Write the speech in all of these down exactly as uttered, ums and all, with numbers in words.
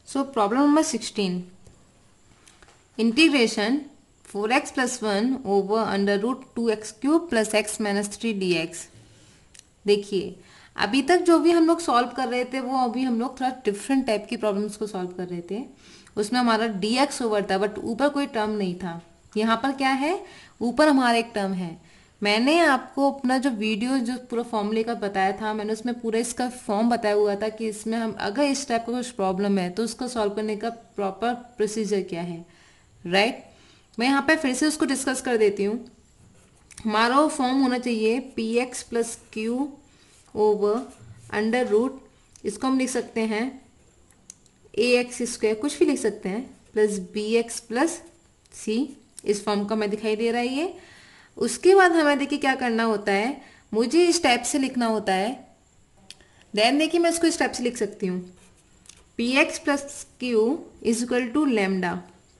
सो problem number sixteen, integration four x plus one over under root two x cube plus x minus three d x. देखिए अभी तक जो भी हम लोग सॉल्व कर रहे थे वो अभी हम लोग थोड़ा डिफरेंट टाइप की प्रॉब्लम्स को सॉल्व कर रहे थे। उसमें हमारा डी एक्स ओवर था बट ऊपर कोई टर्म नहीं था। यहाँ पर क्या है, ऊपर हमारा एक टर्म है। मैंने आपको अपना जो वीडियो जो पूरा फॉर्मूले का बताया था, मैंने उसमें पूरा इसका फॉर्म बताया हुआ था कि इसमें हम अगर इस टाइप का कुछ प्रॉब्लम है तो उसको सॉल्व करने का प्रॉपर प्रोसीजर क्या है, राइट right? मैं यहाँ पे फिर से उसको डिस्कस कर देती हूँ। हमारा फॉर्म होना चाहिए p x plus q over under root, इसको हम लिख सकते हैं ए एक्स स्क्वायर, कुछ भी लिख सकते हैं, plus b x plus c. इस फॉर्म का मैं दिखाई दे रहा है ये। उसके बाद हमें देखिए क्या करना होता है, मुझे इस टाइप से लिखना होता है। देन देखिए मैं इसको इस टाइप से लिख सकती हूँ, p x plus q is equal to lambda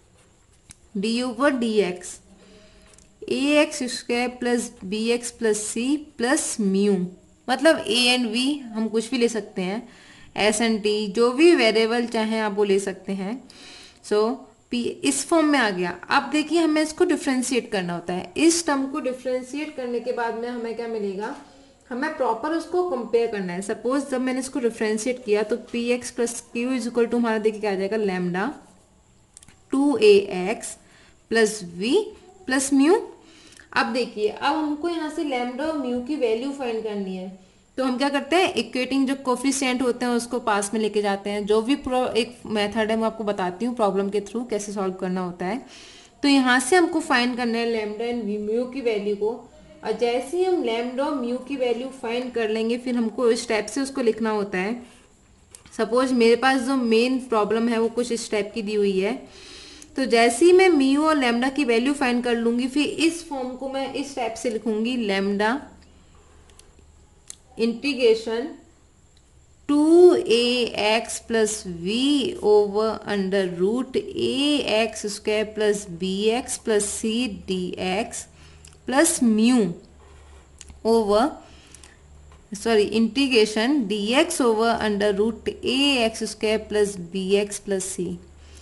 d over d x a x square plus b x plus c plus mu. मतलब ए एंड वी हम कुछ भी ले सकते हैं, एस एंड टी जो भी वेरिएबल चाहे आप वो ले सकते हैं। सो so, पी इस फॉर्म में आ गया। अब देखिए हमें इसको डिफ्रेंशिएट करना होता है। इस टर्म को डिफ्रेंशिएट करने के बाद में हमें क्या मिलेगा, हमें प्रॉपर उसको कंपेयर करना है। सपोज जब मैंने इसको डिफ्रेंशिएट किया तो p x plus q is equal to हमारा देखिए क्या आ जाएगा, lambda two a x plus b plus mu. अब देखिए अब हमको यहाँ से लैम्डा और म्यू की वैल्यू फाइंड करनी है, तो हम क्या करते हैं, इक्वेटिंग जो कोफिशिएंट होते हैं उसको पास में लेके जाते हैं। जो भी पूरा एक मेथड है मैं आपको बताती हूँ प्रॉब्लम के थ्रू कैसे सॉल्व करना होता है। तो यहाँ से हमको फाइंड करना है लैम्डा एंड म्यू की वैल्यू को, और जैसे ही हम लैम्डा और म्यू की वैल्यू फाइंड कर लेंगे फिर हमको इस टाइप से उसको लिखना होता है। सपोज मेरे पास जो मेन प्रॉब्लम है वो कुछ इस टाइप की दी हुई है, तो जैसे ही मैं म्यू और लैम्डा की वैल्यू फाइंड कर लूंगी फिर इस फॉर्म को मैं इस टाइप से लिखूंगी, lambda integration two a x plus b over under root a x square plus b x plus c d x plus mu over sorry integration d x over under root a x square plus b x plus c.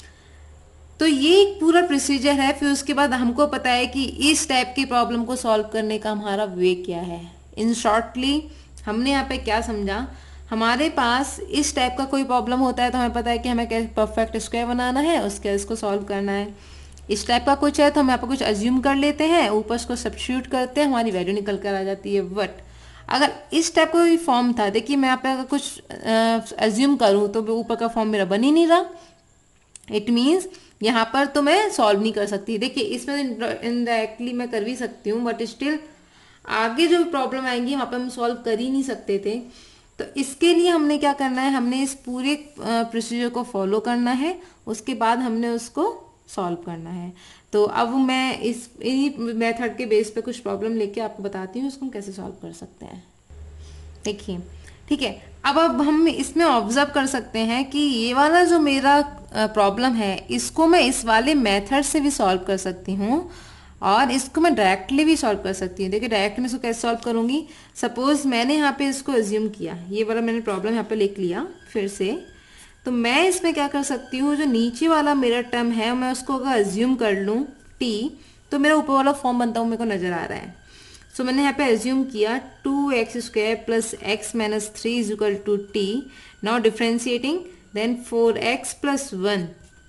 तो ये एक पूरा procedure है। फिर उसके बाद हमको पता है कि इस टाइप की प्रॉब्लम को सॉल्व करने का हमारा वे क्या है। इन शॉर्टली हमने यहाँ पे क्या समझा, हमारे पास इस टाइप का कोई प्रॉब्लम होता है तो हमें पता है कि हमें कैसे परफेक्ट स्क्वायर बनाना है, उसके इसको सॉल्व करना है। इस टाइप का कुछ है तो हम यहाँ पर कुछ अज्यूम कर लेते हैं, ऊपर उसको सब्स्टिट्यूट करते हैं, हमारी वैल्यू निकल कर आ जाती है। बट अगर इस टाइप का कोई फॉर्म था, देखिए मैं यहाँ पे अगर कुछ अज्यूम करूँ तो ऊपर का फॉर्म मेरा बन ही नहीं रहा, इट मीन्स यहाँ पर तो मैं सॉल्व नहीं कर सकती। देखिए इसमें इनडायरेक्टली मैं कर भी सकती हूँ बट स्टिल आगे जो प्रॉब्लम आएंगी वहाँ पर हम सॉल्व कर ही नहीं सकते थे। तो इसके लिए हमने क्या करना है, हमने इस पूरे प्रोसीजर को फॉलो करना है, उसके बाद हमने उसको सॉल्व करना है। तो अब मैं इस इन्हीं मेथड के बेस पे कुछ प्रॉब्लम लेके आपको बताती हूँ उसको हम कैसे सॉल्व कर सकते हैं। देखिए ठीक है, अब अब हम इसमें ऑब्जर्व कर सकते हैं कि ये वाला जो मेरा प्रॉब्लम है इसको मैं इस वाले मेथड से भी सॉल्व कर सकती हूँ और इसको मैं डायरेक्टली भी सॉल्व कर सकती हूँ। देखिए डायरेक्ट में इसको कैसे सॉल्व करूँगी, सपोज मैंने यहाँ पे इसको अज्यूम किया, ये वाला मैंने प्रॉब्लम यहाँ पे लिख लिया फिर से, तो मैं इसमें क्या कर सकती हूँ, जो नीचे वाला मेरा टर्म है मैं उसको अगर अज्यूम कर लूँ टी, तो मेरा ऊपर वाला फॉर्म बनता हुआ मेरे को नजर आ रहा है। सो so, मैंने यहाँ पे एज्यूम किया two x square plus x minus three is equal to t. Now differentiating then four x plus one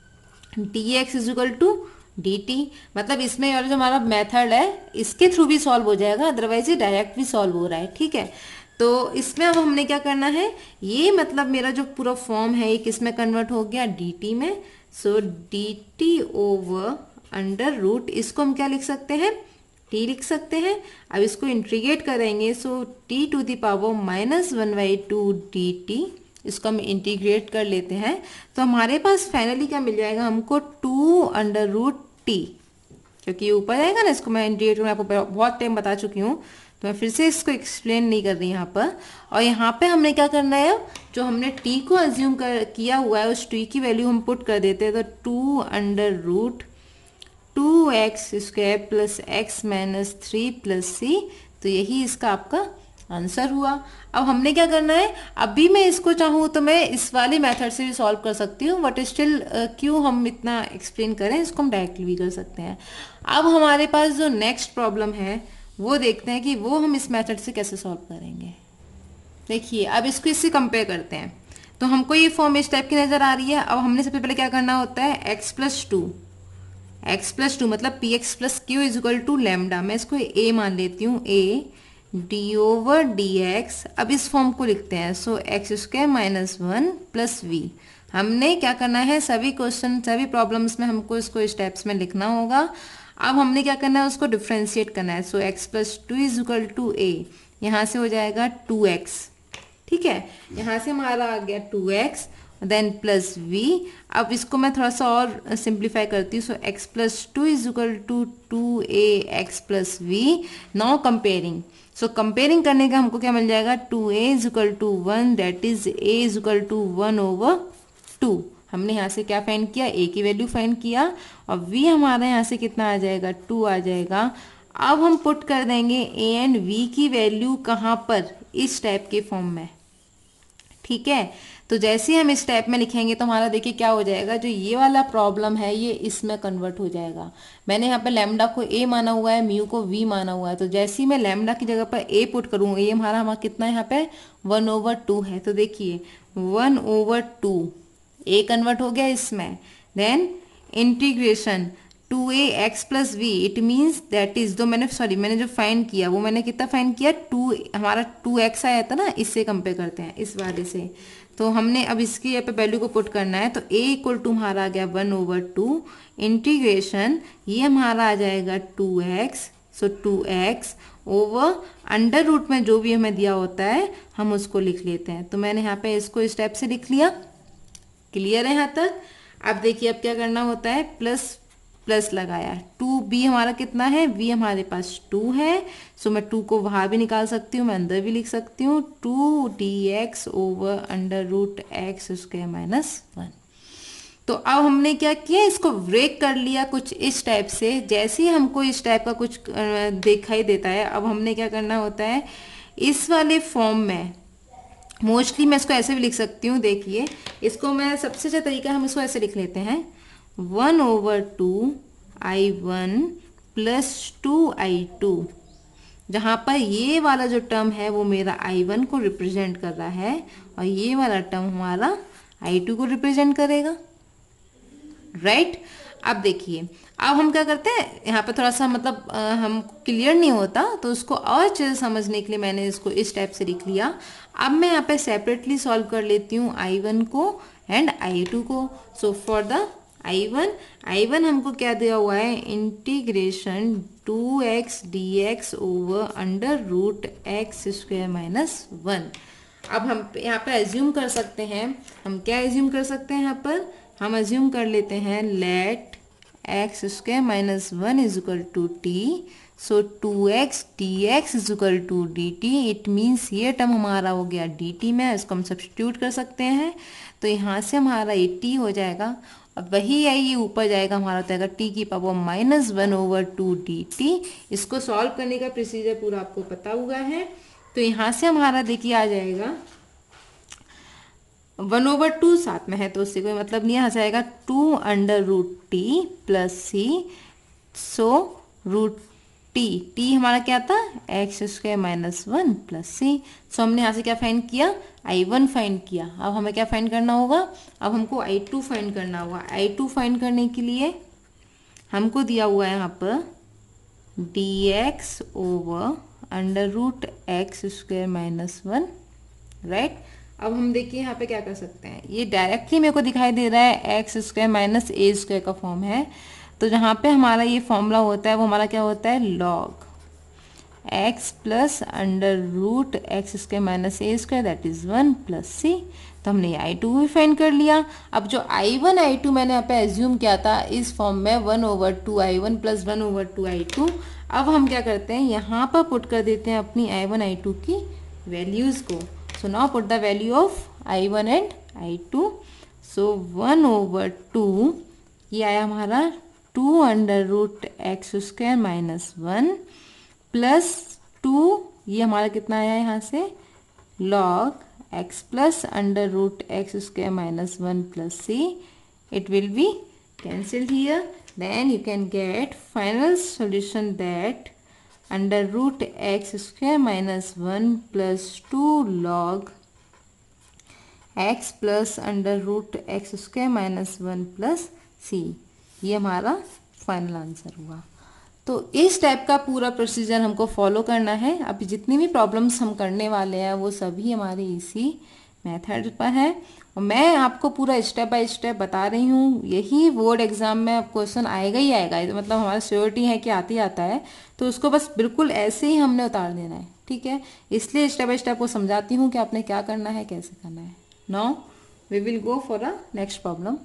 d x is equal to d t. मतलब इसमें और जो हमारा मेथड है इसके थ्रू भी सॉल्व हो जाएगा, अदरवाइज ये डायरेक्ट भी सॉल्व हो रहा है। ठीक है, तो इसमें अब हमने क्या करना है, ये मतलब मेरा जो पूरा फॉर्म है ये किस में कन्वर्ट हो गया, डी टी में। So d t over under root, इसको हम क्या लिख सकते हैं, टी लिख सकते हैं। अब इसको इंटीग्रेट करेंगे, so t to the power minus one by two d t, इसको हम इंटीग्रेट कर लेते हैं। तो हमारे पास फाइनली क्या मिल जाएगा हमको, टू अंडर रूट टी, क्योंकि ये ऊपर आएगा ना, इसको मैं इंटीग्रेट मैं आपको बहुत टाइम बता चुकी हूँ तो मैं फिर से इसको एक्सप्लेन नहीं कर रही यहाँ पर। और यहाँ पे हमने क्या करना है, जो हमने टी को अज्यूम कर किया हुआ है उस टी की वैल्यू हम पुट कर देते हैं। तो two under root two x square plus x minus three plus c, तो यही इसका आपका आंसर हुआ। अब हमने क्या करना है, अभी मैं इसको चाहूँ तो मैं इस वाले मेथड से भी सॉल्व कर सकती हूँ, बट स्टिल क्यों हम इतना एक्सप्लेन करें, इसको हम डायरेक्टली भी कर सकते हैं। अब हमारे पास जो नेक्स्ट प्रॉब्लम है वो देखते हैं कि वो हम इस मेथड से कैसे सॉल्व करेंगे। देखिए अब इसको इससे कंपेयर करते हैं, तो हमको ये फॉर्म इस टाइप की नजर आ रही है। अब हमने सबसे पहले क्या करना होता है, x plus two x plus two मतलब p x plus q is equal to lambda, मैं इसको ए मान लेती हूँ, a d over d x. अब इस फॉर्म को लिखते हैं, so x square minus one plus b. हमने क्या करना है, सभी क्वेश्चन सभी प्रॉब्लम्स में हमको इसको स्टेप्स में लिखना होगा। अब हमने क्या करना है, उसको डिफ्रेंशिएट करना है, so x plus two is equal to a, यहाँ से हो जाएगा टू एक्स, ठीक है, यहाँ से हमारा आ गया two x then plus we. अब इसको मैं थोड़ा सा और सिंप्लीफाई करती हूँ, so x plus two is equal to two a x plus we. Now comparing, so comparing करने का हमको क्या मिल जाएगा, two a is equal to one, that is a is equal to one over two. हमने यहाँ से क्या फाइंड किया, ए की वैल्यू फाइंड किया, और वी हमारा यहाँ से कितना आ जाएगा, टू आ जाएगा। अब हम पुट कर देंगे ए एंड वी की वैल्यू कहाँ पर, इस टाइप के फॉर्म में, ठीक है। तो जैसे ही हम इस टाइप में लिखेंगे तो हमारा देखिए क्या हो जाएगा, जो ये वाला प्रॉब्लम है ये इसमें कन्वर्ट हो जाएगा। मैंने यहाँ पे लैम्डा को ए माना हुआ है, म्यू को वी माना हुआ है, तो जैसे ही मैं लैम्डा की जगह पर ए पुट करूँ, ये हमारा हमारा कितना यहाँ पे वन ओवर टू है, तो देखिए one over two a convert हो गया इसमें। Then integration two a x plus we, it means that is, जो मैंने सॉरी मैंने जो फाइंड किया वो मैंने कितना फाइंड किया, टू, हमारा टू एक्स आया था ना, इससे कंपेयर करते हैं इस वाले से। तो हमने अब इसकी यहाँ पे वैल्यू को पुट करना है, तो a इक्वल टू हमारा आ गया वन ओवर टू, इंटीग्रेशन ये हमारा आ जाएगा two x, so two x over under root में जो भी हमें दिया होता है हम उसको लिख लेते हैं। तो मैंने यहाँ पे इसको इस टाइप से लिख लिया, क्लियर है यहाँ तक। अब देखिए अब क्या करना होता है, प्लस प्लस लगाया, टू बी हमारा कितना है, वी हमारे पास टू है, सो मैं टू को बाहर भी निकाल सकती हूँ, मैं अंदर भी लिख सकती हूँ, two d x over under root x square minus one. तो अब हमने क्या किया, इसको ब्रेक कर लिया कुछ इस टाइप से। जैसे ही हमको इस टाइप का कुछ दिखाई देता है, अब हमने क्या करना होता है, इस वाले फॉर्म में मोस्टली मैं इसको ऐसे भी लिख सकती हूँ। देखिए इसको मैं सबसे अच्छा तरीका हम इसको ऐसे लिख लेते हैं, one over two I one plus two I two, जहाँ पर ये वाला जो टर्म है वो मेरा आई वन को रिप्रेजेंट कर रहा है और ये वाला टर्म हमारा आई टू को रिप्रेजेंट करेगा, राइट। अब देखिए अब हम क्या करते हैं, यहाँ पे थोड़ा सा मतलब आ, हम क्लियर नहीं होता, तो उसको और अच्छे से समझने के लिए मैंने इसको इस टाइप से लिख लिया। अब मैं यहाँ पे सेपरेटली सॉल्व कर लेती हूँ आई वन को एंड आई टू को। So for the I one, I one हमको क्या दिया हुआ है, integration two x d x over under root x square minus one. अब हम यहाँ पे एज्यूम कर सकते हैं, हम क्या एज्यूम कर सकते हैं, यहाँ पर हम एज्यूम कर लेते हैं let x square minus one is equal to t, so two x d x is equal to d t. It means ये टर्म हमारा हो गया डी टी में, इसको हम सब्स्टिट्यूट कर सकते हैं, तो यहाँ से हमारा ये टी हो जाएगा। अब वही है, ये ऊपर जाएगा हमारा हो जाएगा टी की power minus one over two d t. इसको सॉल्व करने का प्रोसीजर पूरा आपको पता हुआ है। तो यहाँ से हमारा देखिए आ जाएगा वन ओवर टू साथ में है तो उससे कोई मतलब नहीं, आ जाएगा two under root t plus c, so root t, t हमारा क्या था, x square minus one plus c. So हमने यहाँ से क्या फाइंड किया, आई वन फाइंड किया। अब हमें क्या फाइंड करना होगा, अब हमको आई टू फाइंड करना होगा। आई टू फाइंड करने के लिए हमको दिया हुआ है यहाँ पर d x over under root x square minus one, right. अब हम देखिए यहाँ पे क्या कर सकते हैं, ये डायरेक्टली मेरे को दिखाई दे रहा है x square minus a square का फॉर्म है, तो जहाँ पे हमारा ये फॉर्मूला होता है वो हमारा क्या होता है, log x plus under root x square minus a square that is one plus c. तो हमने ये आई टू भी फाइंड कर लिया। अब जो आई वन आई टू मैंने यहाँ पे एज्यूम किया था इस फॉर्म में one over two I one plus one over two I two, अब हम क्या करते हैं, यहाँ पर पुट कर देते हैं अपनी आई वन आई टू की वैल्यूज को। So now put the value of I one and I two. So one over two ये आया हमारा two under root x square minus one plus two ये हमारा कितना आया है यहाँ से, log x plus under root x square minus one plus c. It will be cancelled here. Then you can get final solution that under root x square minus one plus two log x plus under root x square minus one plus c. ये हमारा final answer हुआ. तो इस type का पूरा procedure हमको follow करना है. अभी जितनी भी प्रॉब्लम्स हम करने वाले हैं वो सभी हमारे इसी मेथड पर है और मैं आपको पूरा स्टेप बाय स्टेप बता रही हूँ. यही बोर्ड एग्जाम में क्वेश्चन आएगा ही आएगा, मतलब हमारा श्योरिटी है कि आती आता है, तो उसको बस बिल्कुल ऐसे ही हमने उतार देना है. ठीक है, इसलिए स्टेप बाय स्टेप को समझाती हूँ कि आपने क्या करना है, कैसे करना है. Now we will go for a next problem.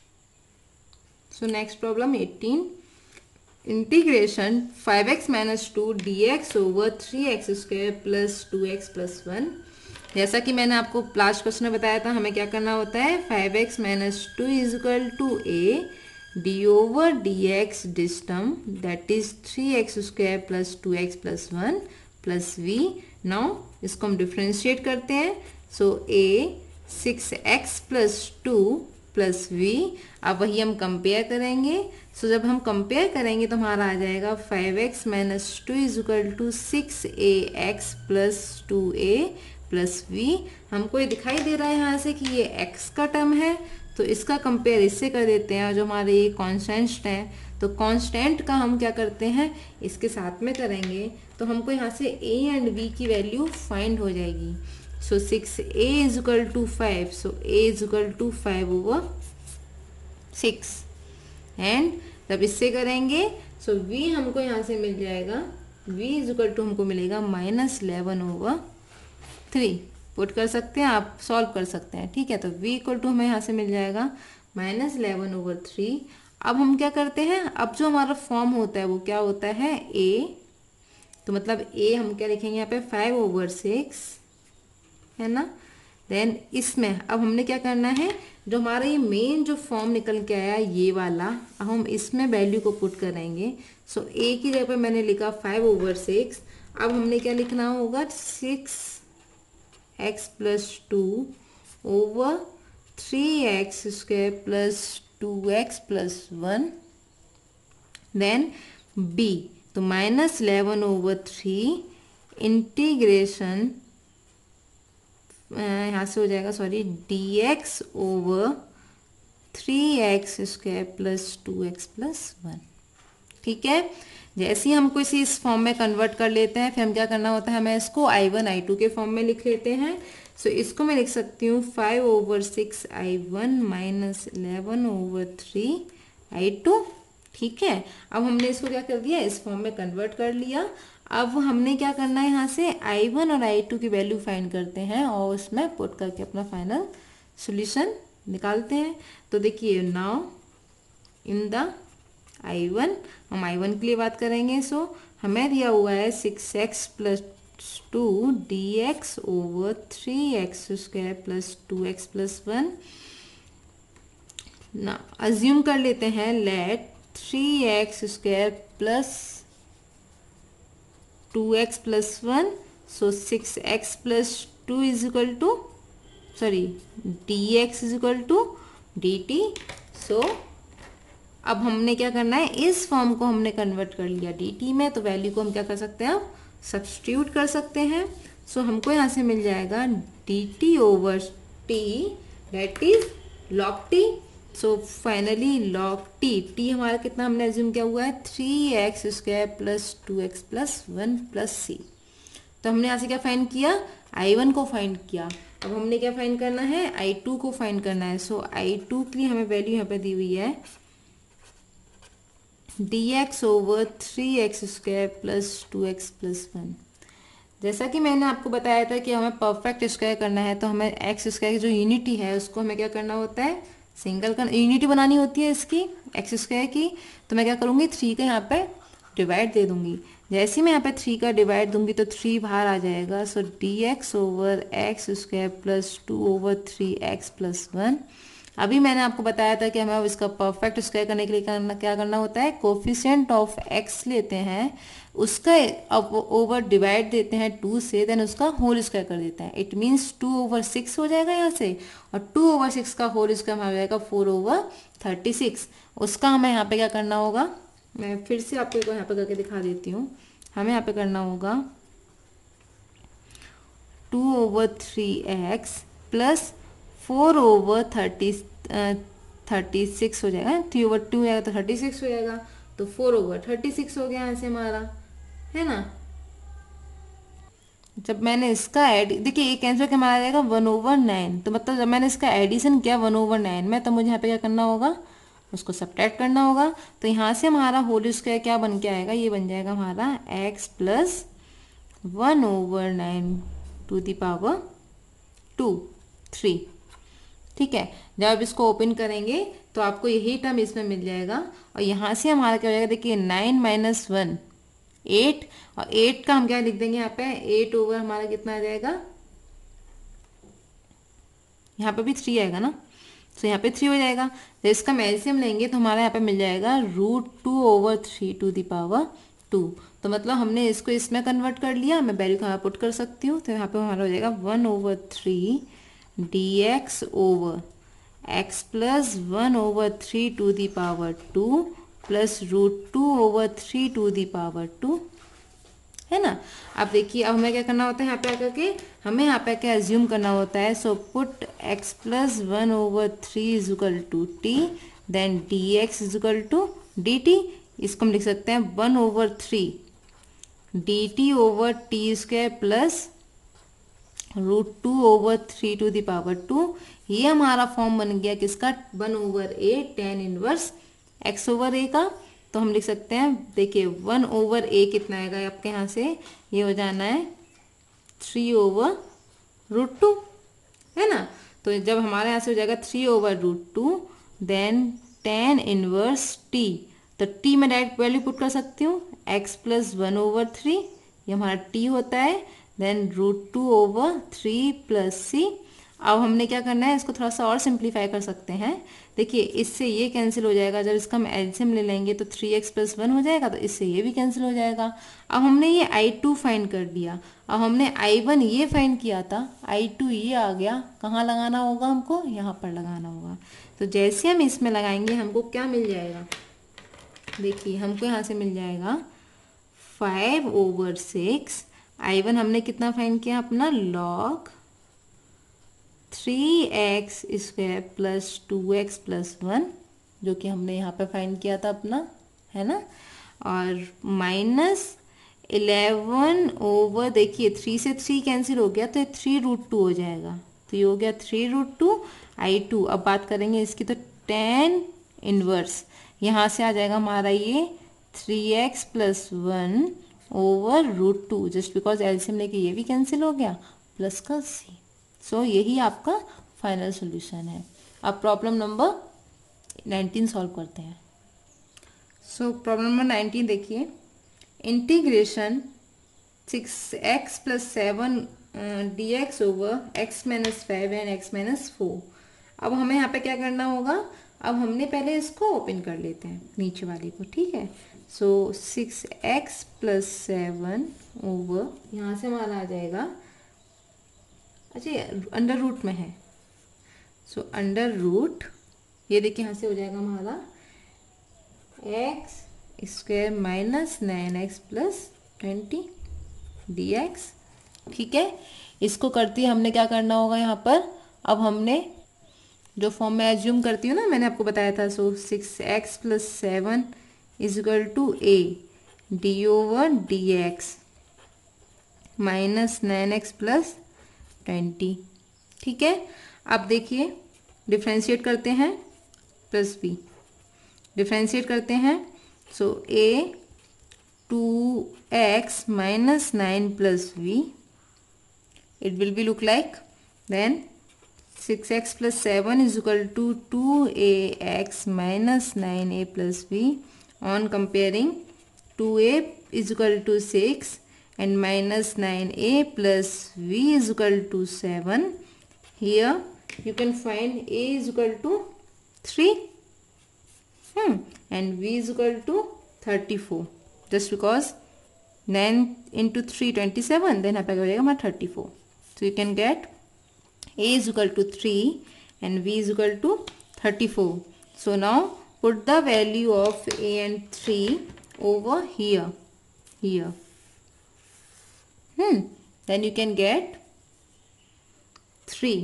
So next problem eighteen. Integration five x minus two d x over three x square plus two x plus one. जैसा कि मैंने आपको लास्ट क्वेश्चन में बताया था, हमें क्या करना होता है, five x minus two is equal to a d over d x this term that is three x square plus two x plus one plus we. Now इसको हम डिफ्रेंशिएट करते हैं. So a six x plus two plus we. अब वही हम compare करेंगे. सो so, जब हम कंपेयर करेंगे तो हमारा आ जाएगा five x minus two is equal to six a x plus two a plus v. हमको ये दिखाई दे रहा है यहाँ से कि ये x का टर्म है, तो इसका कंपेयर इससे कर देते हैं. और जो हमारे ये कॉन्स्टेंट हैं, तो कॉन्स्टेंट का हम क्या करते हैं, इसके साथ में करेंगे तो हमको यहाँ से a एंड v की वैल्यू फाइंड हो जाएगी. So six a is equal to five. So a is equal to five over six. And जब इससे करेंगे सो so v हमको यहाँ से मिल जाएगा, v इज इक्वल टू हमको मिलेगा minus eleven over three. Put कर सकते हैं आप, सॉल्व कर सकते हैं. ठीक है, तो v इक्वल टू हमें यहाँ से मिल जाएगा माइनस इलेवन ओवर थ्री. अब हम क्या करते हैं, अब जो हमारा फॉर्म होता है वो क्या होता है, a. तो मतलब a हम क्या लिखेंगे यहाँ पे, फाइव ओवर सिक्स है ना. देन इसमें अब हमने क्या करना है, जो हमारा ये मेन जो फॉर्म निकल के आया ये वाला, अब हम इसमें वैल्यू को पुट करेंगे. सो so, a की जगह पे मैंने लिखा फाइव ओवर सिक्स. अब हमने क्या लिखना होगा, six x plus two over three x square plus two x plus one. Then b, तो minus eleven over three integration यहाँ से हो जाएगा, sorry, d x over three x square plus two x plus one. ठीक है, जैसे ही हमको इसे इस फॉर्म में कन्वर्ट कर लेते हैं, फिर हम क्या करना होता है, हमें इसको आई वन आई टू के फॉर्म में लिख लेते हैं. सो so, इसको मैं लिख सकती हूँ five over six I one minus eleven over three I two. ठीक है, अब हमने इसको क्या कर दिया, इस फॉर्म में कन्वर्ट कर लिया. अब हमने क्या करना है, यहाँ से आई वन और आई टू की वैल्यू फाइंड करते हैं और उसमें पुट करके अपना फाइनल सॉल्यूशन निकालते हैं. तो देखिए, now in the I one, हम आई वन के लिए बात करेंगे. सो so, हमें दिया हुआ है six x plus two d x over three x square plus two x plus one. ना अज्यूम कर लेते हैं, let three x square plus two x plus one. So six x plus two is equal to, sorry, d x is equal to d t. So अब हमने क्या करना है, इस फॉर्म को हमने कन्वर्ट कर लिया dt में, तो वैल्यू को हम क्या कर सकते हैं, अब सब्स्टिट्यूट कर सकते हैं. सो so, हमको यहाँ से मिल जाएगा dt over t that is log t. So finally log t, t हमारा कितना हमने एज्यूम किया हुआ है, three x square plus two x plus one plus c. तो हमने यहाँ से क्या फाइंड किया, आई वन को फाइंड किया. अब हमने क्या फाइंड करना है, आई टू को फाइंड करना है. सो आई टू के लिए हमें वैल्यू यहाँ पे दी हुई है d x over three x square plus two x plus one. जैसा कि मैंने आपको बताया था कि हमें परफेक्ट स्क्वायर करना है, तो हमें एक्स स्क्वायर की जो यूनिटी है उसको हमें क्या करना होता है, सिंगल का यूनिटी बनानी होती है इसकी, एक्स स्क्वायर की. तो मैं क्या करूँगी, थ्री का यहाँ पे डिवाइड दे दूंगी. जैसे ही मैं यहाँ पे थ्री का डिवाइड दूंगी तो थ्री बाहर आ जाएगा. So d x over x square plus two over three x plus one. अभी मैंने आपको बताया था कि हमें अब इसका परफेक्ट स्क्वायर करने के लिए करना क्या करना होता है, कोफिशिएंट ऑफ एक्स लेते हैं, उसका अब ओवर डिवाइड देते हैं टू से, देन उसका होल स्क्वायर कर देते हैं। It means two over six हो जाएगा यहाँ से, और टू ओवर सिक्स का होल स्क्वायर हमारा हो जाएगा फोर ओवर थर्टी सिक्स। उसका हमें यहाँ पे क्या करना होगा, मैं फिर से आपको यहाँ पे करके दिखा देती हूँ। हमें यहाँ पे करना होगा two over three x plus four over thirty thirty six हो जाएगा, थ्री ओवर टू आएगा तो थर्टी सिक्स हो जाएगा, तो फोर ओवर थर्टी सिक्स हो गया यहाँ से हमारा, है ना। जब मैंने इसका ऐड, देखिए ये कैंसिल के हमारा जाएगा वन ओवर नाइन, तो मतलब जब मैंने इसका एडिशन किया वन ओवर नाइन में, तो मुझे यहाँ पे क्या करना होगा, उसको सब्ट्रैक्ट करना होगा। तो यहाँ से हमारा होल स्क्वायर क्या बन के आएगा, ये बन जाएगा हमारा x plus one over nine to the power two three. ठीक है, जब आप इसको ओपन करेंगे तो आपको यही टर्म इसमें मिल जाएगा, और यहाँ से हमारा क्या हो जाएगा, देखिए नाइन माइनस वन एट, और एट का हम क्या लिख देंगे यहाँ पे, एट ओवर हमारा कितना आ जाएगा, यहाँ पे भी थ्री आएगा ना, तो यहाँ पे थ्री हो जाएगा। तो इसका एलसीएम लेंगे तो हमारा यहाँ पे मिल जाएगा root two over three to the power two. तो मतलब हमने इसको इसमें कन्वर्ट कर लिया, मैं वैल्यू कहाँ पुट कर सकती हूँ, तो यहाँ पे हमारा हो जाएगा one over three d x over x plus one over three to the power two plus root two over three to the power two, है ना। अब देखिए अब हमें क्या करना होता है, यहाँ पे आकर के हमें यहाँ पे क्या एज्यूम करना होता है, so put x plus one over three is equal to t, then d x is equal to d t. इसको हम लिख सकते हैं one over three d t over t square plus root two over three to the power two. ये हमारा form बन गया किसका, one over a tan inverse x over a का। तो हम लिख सकते हैं, देखिए वन ओवर ए कितना आएगा आपके यहाँ से, ये हो जाना है थ्री ओवर रूट टू, है ना। तो जब हमारे यहाँ से हो जाएगा three over root two, then tan inverse t, तो टी में डायरेक्ट वैल्यू पुट कर सकती हूँ, x plus one over three, ये हमारा टी होता है, then root two over three plus c. अब हमने क्या करना है, इसको थोड़ा सा और सिंप्लीफाई कर सकते हैं। देखिए इससे ये कैंसिल हो जाएगा, जब इसका हम एलसीएम ले लेंगे तो थ्री एक्स प्लस वन हो जाएगा, तो इससे ये भी कैंसिल हो जाएगा। अब हमने ये आई टू फाइंड कर दिया, अब हमने आई वन ये फाइंड किया था, आई टू ये आ गया, कहाँ लगाना होगा हमको, यहाँ पर लगाना होगा। तो जैसे हम इसमें लगाएंगे हमको क्या मिल जाएगा, देखिए हमको यहाँ से मिल जाएगा five over six, I one हमने कितना फाइंड किया अपना, log three x square plus two x plus one, जो कि हमने यहाँ पे फाइंड किया था अपना, है ना, और माइनस इलेवन ओवर, देखिए थ्री से थ्री कैंसिल हो गया तो ये थ्री रूट टू हो जाएगा, तो ये हो गया three root two I two. अब बात करेंगे इसकी, तो टेन इनवर्स यहाँ से आ जाएगा हमारा ये three x plus one over root two, just because LCM लेके ये भी कैंसिल हो गया, प्लस का सी। सो so, यही आपका फाइनल सॉल्यूशन है। अब प्रॉब्लम नंबर नाइनटीन सॉल्व करते हैं। सो प्रॉब्लम नंबर नाइनटीन देखिए, integration six x plus seven d x over x minus five and x minus four. अब हमें यहाँ पे क्या करना होगा, अब हमने पहले इसको ओपन कर लेते हैं नीचे वाले को, ठीक है। So six x plus seven over, यहाँ से हमारा आ जाएगा, अच्छा अंडर रूट में है, सो अंडर रूट, ये देखिए यहाँ से हो जाएगा हमारा x square minus nine x plus twenty d x, ठीक है। इसको करती हमने क्या करना होगा यहाँ पर, अब हमने जो फॉर्म में एज्यूम करती हूँ ना, मैंने आपको बताया था, so six x plus seven is equal to a d over d x minus nine x plus twenty, ठीक है। अब देखिए डिफ्रेंशिएट करते हैं, प्लस बी डिफ्रेंशिएट करते हैं, so a two x minus nine plus we, it will be look like, then six x plus seven is equal to two a x minus nine a plus v, on comparing two a is equal to six and minus nine a plus v is equal to seven. Here you can find a is equal to three hmm and v is equal to thirty-four just because nine into three twenty-seven, then यहाँ पे हो जाएगा हमारा thirty-four. So you can get a is equal to three and v is equal to thirty-four. So now put the value of a and three over here here hmm then you can get three.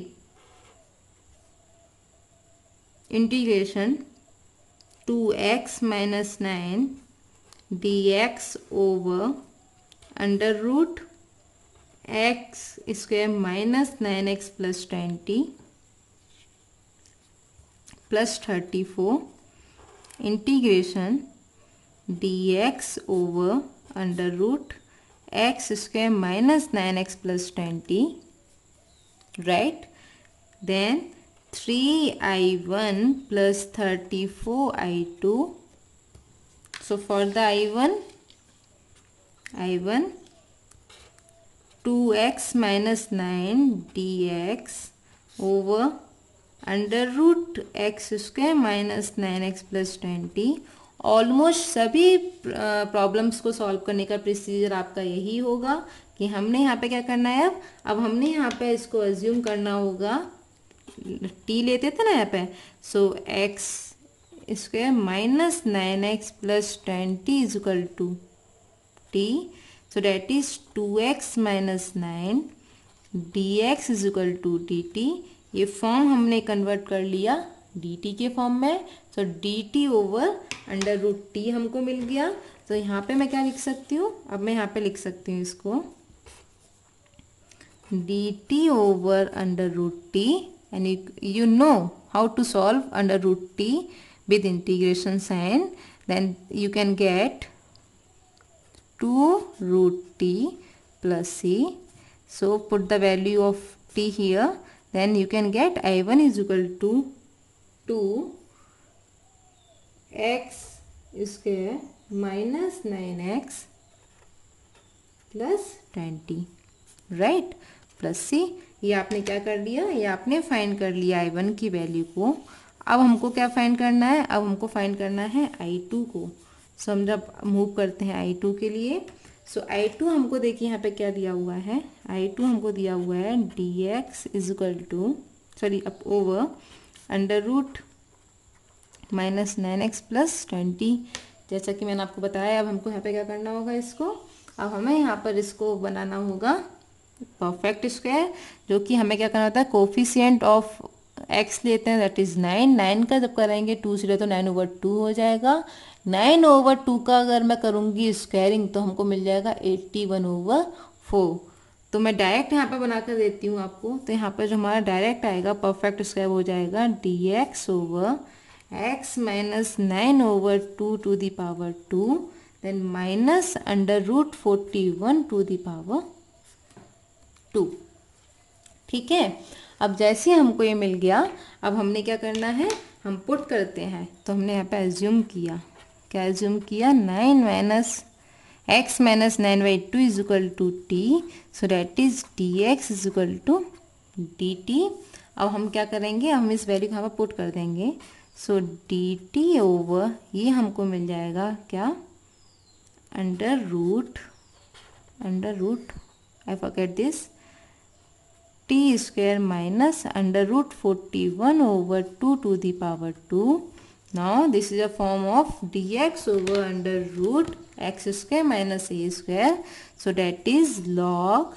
Integration two x minus nine dx over under root x square minus nine x plus twenty plus thirty-four integration dx over under root x square minus nine x plus twenty, right? Then three i one plus thirty-four i two. So for the i one, i one two x minus nine dx over under root x square minus nine x plus twenty. Almost सभी problems को solve करने का procedure आपका यही होगा कि हमने यहाँ पे क्या करना है, अब अब हमने यहाँ पे इसको अज्यूम करना होगा, टी लेते थे ना यहाँ पे, so x square minus nine x plus twenty is equal to t, so that is two x minus nine d x is equal to d t. ये फॉर्म हमने कन्वर्ट कर लिया डी टी के फॉर्म में. So d t over under root t हमको मिल गया. तो यहाँ पे मैं क्या लिख सकती हूँ, अब मैं यहाँ पे लिख सकती हूँ इसको d t over under root t, and you know how to solve under root t with integration sign. Then you can get two root t plus c. So put the value of t here, then you can get i one is equal to two x square minus nine x plus twenty, right, plus c. ये आपने क्या कर लिया, ये आपने find कर लिया i one की वैल्यू को. अब हमको क्या फाइंड करना है, अब हमको फाइंड करना है i two को. सो हम जब मूव करते हैं i two के लिए, सो so, आई टू हमको देखिए यहाँ पे क्या दिया हुआ है, आई टू हमको दिया हुआ है d x is equal to sorry up over under root minus nine x plus twenty. जैसा कि मैंने आपको बताया, अब हमको यहाँ पे क्या करना होगा, इसको अब हमें यहाँ पर इसको बनाना होगा परफेक्ट स्क्वायर, जो कि हमें क्या करना होता है, कोफिशिएंट ऑफ एक्स लेते हैं दैट इज नाइन. नाइन का जब करेंगे टू से तो नाइन ओवर टू हो जाएगा. नाइन ओवर टू का अगर मैं करूँगी स्क्वायरिंग तो हमको मिल जाएगा एट्टी वन ओवर फोर. तो मैं डायरेक्ट यहाँ पे बना कर देती हूँ आपको. तो यहाँ पर जो हमारा डायरेक्ट आएगा परफेक्ट स्क्वायर हो जाएगा d x over x minus nine over two to the power two, then minus under root forty one to the power two. ठीक है, अब जैसे हमको ये मिल गया, अब हमने क्या करना है, हम पुट करते हैं. तो हमने यहाँ पे एज्यूम किया, क्या एज्यूम किया, nine minus x minus nine by two is equal to t, so that is d x is equal to d t. अब हम क्या करेंगे, हम इस वैल्यू को यहाँ पर पुट कर देंगे. सो डी टी ओवर ये हमको मिल जाएगा क्या, under root under root I forget this t square minus under root forty one over two to the power two. Now this is a form of dx over under root x square minus a square. So that is log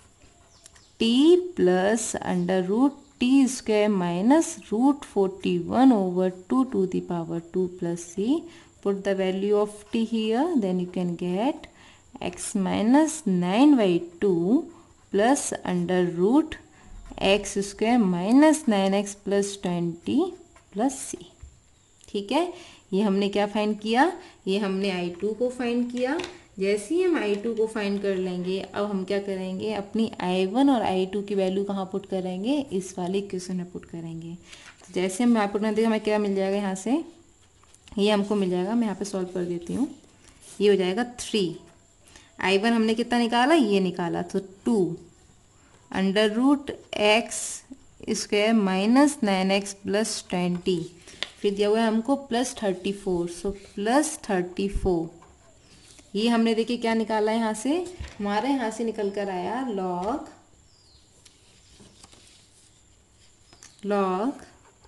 t plus under root t square minus root forty-one over two to the power two plus c. Put the value of t here, then you can get x minus nine by two plus under root x square minus nine x plus twenty plus c. ठीक है, ये हमने क्या find किया, ये हमने I two को find किया. जैसे ही हम आई टू को फाइंड कर लेंगे, अब हम क्या करेंगे, अपनी आई वन और आई टू की वैल्यू कहाँ पुट करेंगे, इस वाले इक्वेशन में पुट करेंगे. तो जैसे हम यहाँ पुट करते हैं, हमें क्या मिल जाएगा, यहाँ से ये हमको मिल जाएगा. मैं यहाँ पे सॉल्व कर देती हूँ. ये हो जाएगा थ्री. आई वन हमने कितना निकाला, ये निकाला, तो two under root x square minus nine x plus twenty. फिर दिया हुआ है हमको plus thirty four, so plus thirty four. ये हमने देखिए क्या निकाला है यहाँ से, हमारे यहाँ से निकल कर आया log log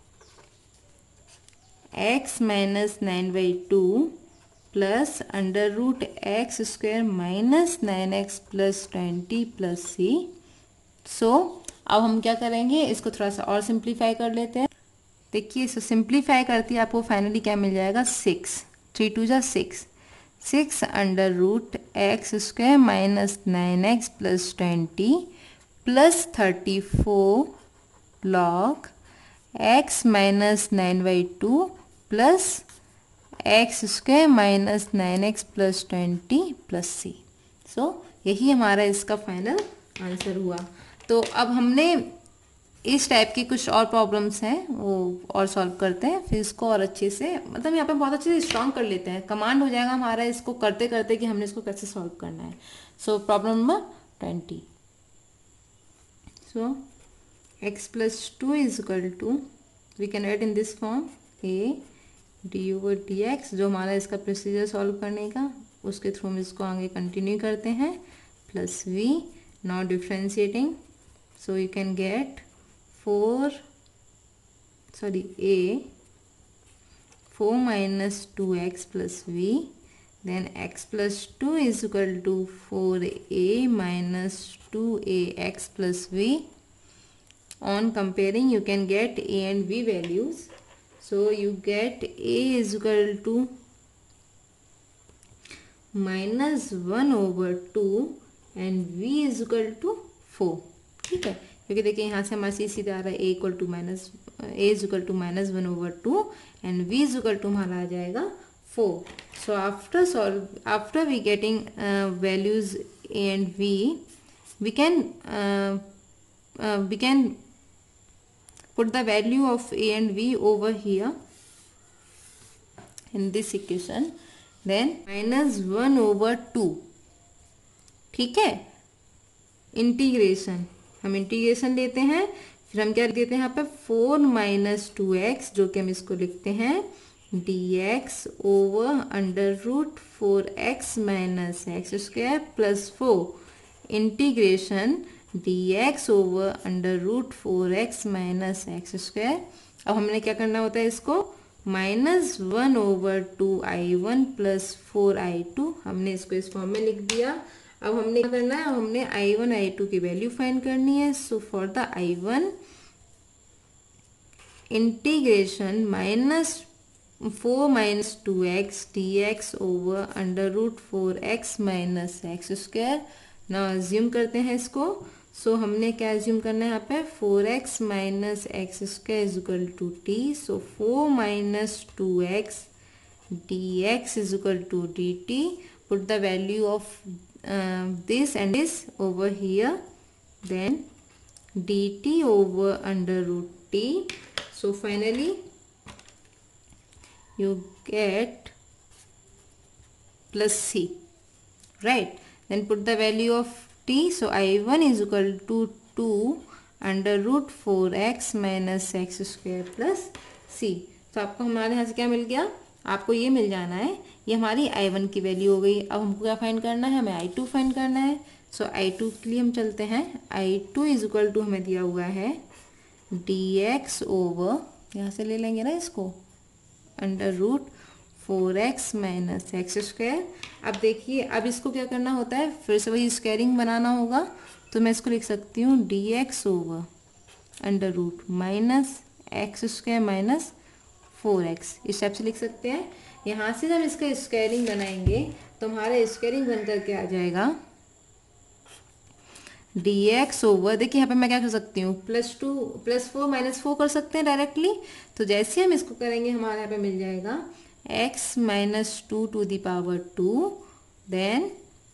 x minus nine by two plus under root x square minus nine x plus twenty plus c. So अब हम क्या करेंगे, इसको थोड़ा सा और सिंप्लीफाई कर लेते हैं। देखिए इसको सिंप्लीफाई करती है आपको फाइनली क्या मिल जाएगा, सिक्स, थ्री टू जा six, six under root x square minus nine x plus twenty plus thirty four log x minus nine by two plus x square minus nine x plus twenty plus c. So यही हमारा इसका final answer हुआ। तो अब हमने इस type की कुछ और प्रॉब्लम्स हैं वो और सॉल्व करते हैं, फिर इसको और अच्छे से, मतलब यहाँ पे बहुत अच्छे से स्ट्रॉन्ग कर लेते हैं, कमांड हो जाएगा हमारा इसको करते करते कि हमने इसको कैसे सॉल्व करना है। So problem number twenty, so x plus two is equal to, we can write in this form a d over d x, जो हमारा इसका प्रोसीजर सॉल्व करने का, उसके थ्रू हम इसको आगे कंटिन्यू करते हैं, plus we, now differentiating, so you can get four sorry a four minus two x plus v, then x plus two is equal to four a minus two a x plus v. On comparing you can get a and v values, so you get a is equal to minus one over two and v is equal to four। ठीक है, क्योंकि देखिए यहाँ से हमारा सी सीधा आ रहा है a equal to minus a is equal to minus one over two and v is equal to हमारा आ जाएगा four. So after solve after we getting values a and v, we can we can put the value of a and v over here in this equation, then minus one over two, ठीक है, integration, हम integration लेते हैं, फिर हम क्या देते हैं यहाँ पे फोर माइनस टू एक्स, जो कि हम इसको लिखते हैं d x over under root four x minus x square plus four integration d x over under root four x minus x square. अब हमने क्या करना होता है इसको, minus one over two I one plus four I two, हमने इसको इस फॉर्म में लिख दिया। अब हमने क्या करना है, अब हमने आई वन आई टू की वैल्यू फाइंड करनी है। So for the I one integration minus four minus two x d x over under root four x minus x square. ना अज्यूम करते हैं इसको, सो so, हमने क्या अज्यूम करना है यहाँ पे, four x minus x square is equal to t, so four minus two x d x is equal to d t, put the value of Uh, this and this over here, then dt over under root t. So finally you get plus c, right? Then put the value of t, so i one is equal to two under root four x minus x square plus c. तो आपको हमारे यहाँ से क्या मिल गया, आपको ये मिल जाना है, ये हमारी आई वन की वैल्यू हो गई। अब हमको क्या फाइंड करना है, हमें आई टू फाइंड करना है। सो आई टू के लिए हम चलते हैं, I two is equal to हमें दिया हुआ है डी एक्स ओवर, यहाँ से ले लेंगे ना इसको, under root four x minus x square. अब देखिए अब इसको क्या करना होता है, फिर से वही स्क्वायरिंग बनाना होगा, तो मैं इसको लिख सकती हूँ d x over under root minus x square minus four x, इस टाइप से लिख सकते हैं। यहाँ से जब इसका स्क्वायरिंग बनाएंगे तो हमारा स्क्वायरिंग बनकर के आ जाएगा डी एक्स ओवर, देखिए यहाँ पे मैं क्या कर सकती हूँ, plus two plus four minus four कर सकते हैं डायरेक्टली। तो जैसे हम इसको करेंगे हमारे यहाँ पे मिल जाएगा x minus two to the power two, then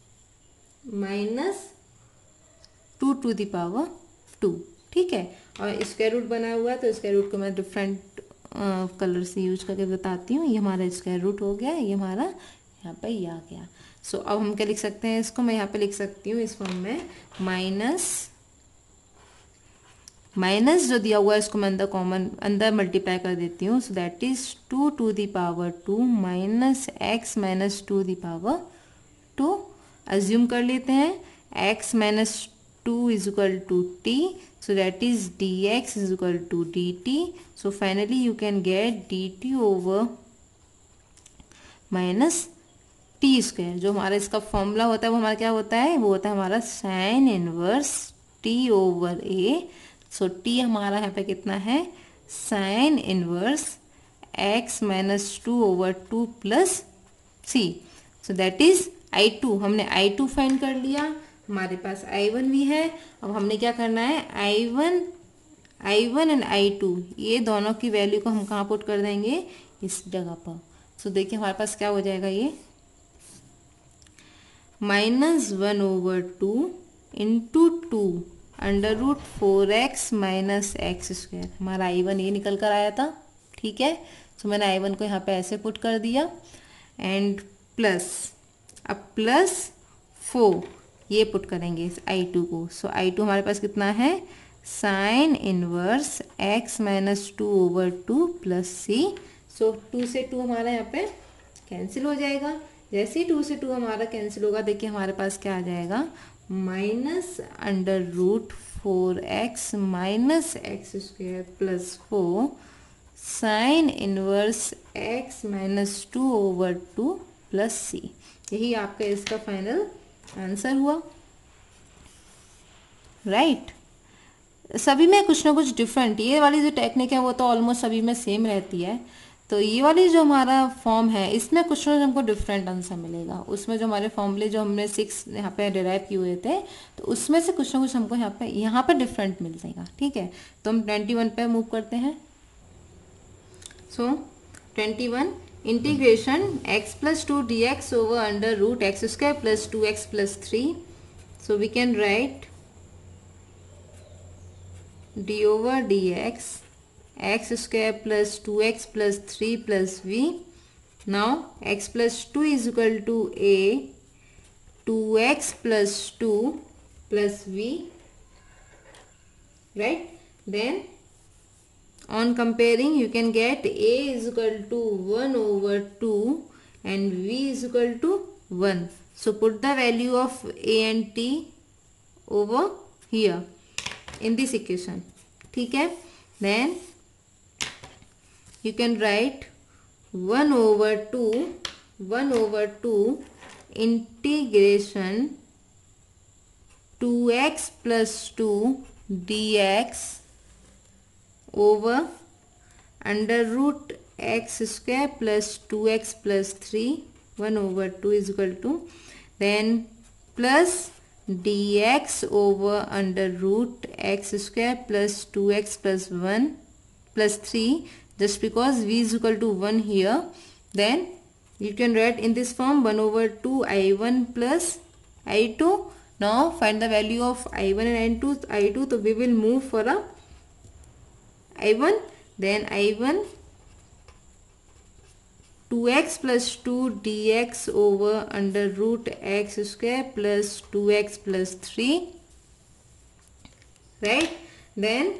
minus two to the power two, ठीक है। और स्क्वायर रूट बना हुआ है तो स्क्वायर रूट को मैं डिफरेंट कलर से यूज करके बताती हूँ। ये हमारा स्क्वायर रूट हो गया, ये हमारा यहाँ पे ये आ गया। सो so, अब हम क्या लिख सकते हैं इसको, मैं यहाँ पे लिख सकती हूँ इस फॉर्म में, माइनस माइनस जो दिया हुआ है इसको मैं अंदर कॉमन अंदर मल्टीप्लाई कर देती हूँ, so that is two to the power two minus x minus two the power two. Assume कर लेते हैं x minus two is equal to t, so that is dx is equal to dt. So finally you can get dt over minus t square. जो हमारा इसका formula होता है वो हमारा क्या होता है, वो होता है हमारा sine inverse t over a. So t हमारा यहाँ पे कितना है, sine inverse x minus two over two plus c. So that is I two. हमने आई टू फाइंड कर लिया, हमारे पास आई वन भी है। अब हमने क्या करना है, I one I one and I two ये दोनों की वैल्यू को हम कहाँ पुट कर देंगे, इस जगह पर। सो so, देखिए हमारे पास क्या हो जाएगा, ये minus one over two into two under root four x minus x square. हमारा आई वन ये निकल कर आया था, ठीक है। सो so, मैंने आई वन को यहाँ पे ऐसे पुट कर दिया एंड प्लस, अब प्लस फोर ये पुट करेंगे इस आई टू को। सो आई टू हमारे पास कितना है, sine inverse x minus two over two plus c. So two से टू हमारा यहाँ पे कैंसिल हो जाएगा। जैसे ही टू से टू हमारा कैंसिल होगा, देखिए हमारे पास क्या आ जाएगा, minus under root four x minus x square plus four sine inverse x minus two over two plus c. यही आपका इसका फाइनल आंसर हुआ, राइट right? सभी में कुछ ना कुछ डिफरेंट, ये वाली जो टेक्निक है वो तो ऑलमोस्ट सभी में सेम रहती है। तो ये वाली जो हमारा फॉर्म है इसमें कुछ ना हमको डिफरेंट आंसर मिलेगा। उसमें जो हमारे फॉर्मूले जो हमने सिक्स यहाँ पे डिराइव किए हुए थे, तो उसमें से कुछ ना कुछ हमको यहाँ पे यहाँ पे डिफरेंट मिल जाएगा, ठीक है। तो हम ट्वेंटी वन पे मूव करते हैं। So twenty one integration x plus two dx over under root x square plus two x plus three. So we can write d over dx x square plus two x plus three plus v. Now x plus two is equal to a two x plus two plus v, right? Then on comparing you can get a is equal to one over two and v is equal to one. So put the value of a and t over here in this equation, ठीक है। Then you can write one over two one over two integration two x plus two dx over under root x square plus two x plus three, one over two is equal to, then plus dx over under root x square plus two x plus one plus three, just because v is equal to one here. Then you can write in this form one over two i one plus i two. Now find the value of i one and i two. i two, so we will move for a i one, then i one two x plus two dx over under root x square plus two x plus three, right? Then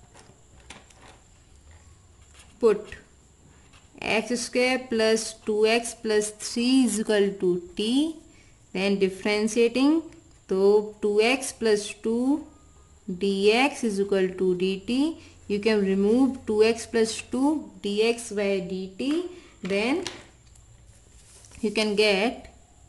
put x square plus two x plus three is equal to t. Then differentiating, तो two x plus two dx is equal to dt. You can remove two x plus two dx by dt. Then you can get